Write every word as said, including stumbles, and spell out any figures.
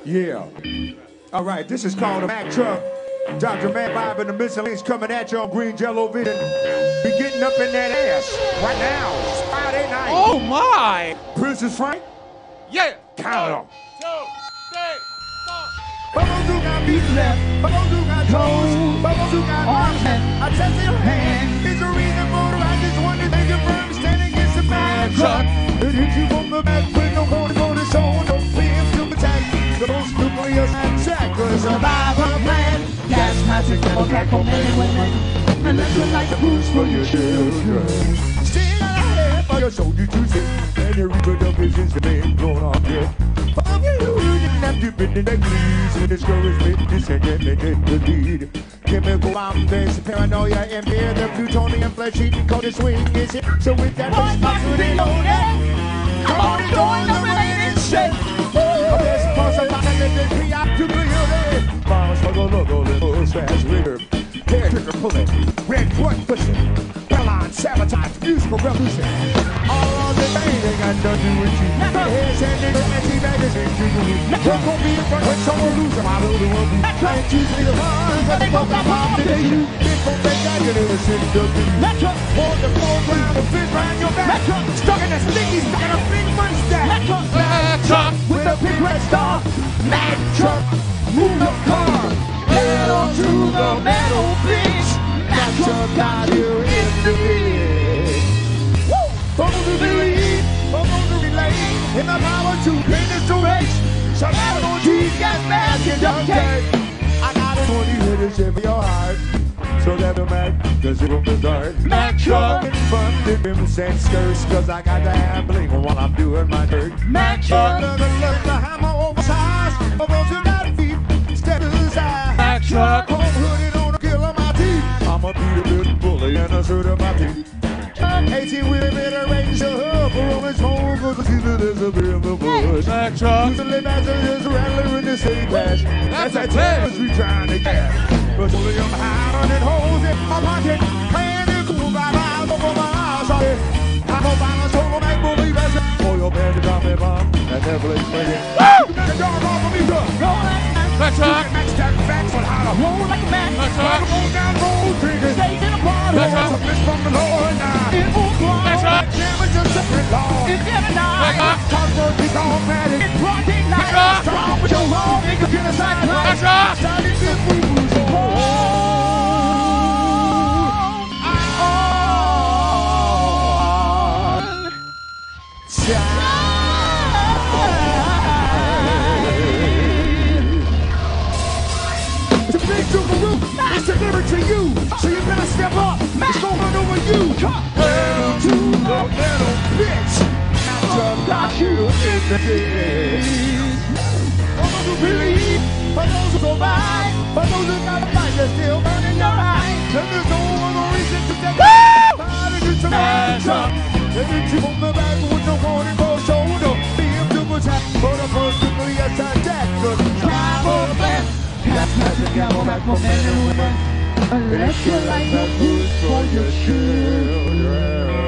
Yeah. All right, this is called a Mack Truck. Doctor Man Bob and the Miscellaneous coming at you on Greenjellovision. Be getting up in that ass right now. It's Friday night. Oh my! Princess Frank? Yeah! Count them. Two, three, four. Bubbles who got beat left, bubbles who got toes, bubbles who got arms, I test your hand. It's a reason for the right, just one to make a firm standing against the Mack Truck. It hits you from the back with no warning on its own, no fear to attack. The most nuclear attack, cause survival plan. Gas magic that will back for men and women. And let's like the boots for your children. Still got a head for your soldiers to see. And your reproductive visions have been blown off yet. Fuck you, you didn't have to bend in their knees. And discouragement, disengagement, and the lead. Chemical bombs, paranoia, and fear. The plutonium flesh eating called the swing is it. So with that responsibility loaded, come on and go in the rain and shake. Oh, there's a possibility that they up to the building. Bombs for the logo, little fast rigor. Hair trigger pulling, red foot pushing. Bellon, sabotage, musical revolution. All on the thing, they got nothing to do with you. Heads and the anti-magazine to you. Don't go be in front when someone loses my little one. I ain't choosing the one, but they both got bomb today. Big folk, they got you, they were sitting up to you. On the foreground, the fish round your back. Stuck in the sticky, stuck in a big mustache. Mack Truck with a big red star. Mack Truck, move the car. Head on to the metal beach. Mack Truck got you in the lead. Woo! Fumble to believe, fumble to relate. In the power to finish the race. So now on cheese, gas mask, and duct tape. I got it twenty hitters in your heart. So that the Mack, cause it will be dark. Mack Truck and fun, dip him and skirts. Cause I got the hand bling while I'm doing my dirt. Mack Truck. Look at the hammer oversized. Of those who got feet, step aside. Mack Truck. Home hooded on the kill of my teeth. I'm a beat a little bully and a shirt of my teeth. eighteen wheeler in a range of hub. For all his home, cause the season is a beer in the bush. Mack Truck. Usually passengers rattler in the city patch. That's a test we trying to get. But only I'm hiding holes in my pocket. Playing it cool by miles over my eyes. Sorry. I hope I don't total make believers. For your band to drop me bomb. And never explain it. Woo! The dog off of me, good. Roll like Mack Truck. Max that facts on how to roll like a man. Mack Truck. roll down road triggers. Stays in a bottle. Mack Truck. It's a miss from the Lord now. In full claw. Mack Truck. Damage a separate law. It's every Mack night. Truck. Convert is all magic. It's broad day Mack night. Truck. Strong with your wrong. Nigga, get a side Mack play. Truck. Started this we lose all. It's a big Duke It's delivered to you. So you better step up. It's going on over you. Hell to the metal bitch. Mack Truck got you in the ditch. For those who believe, for those who survive, for those who got a fight, they're still burning your eyes. And there's no other reason to take it. Party to the Mack Truck. They hit you on the back with no warning for shoulder. Be him to attack for the first nuclear attack. Cause travel plan. Gas magic, gamble back for men and women. Unless you like the boots for your children.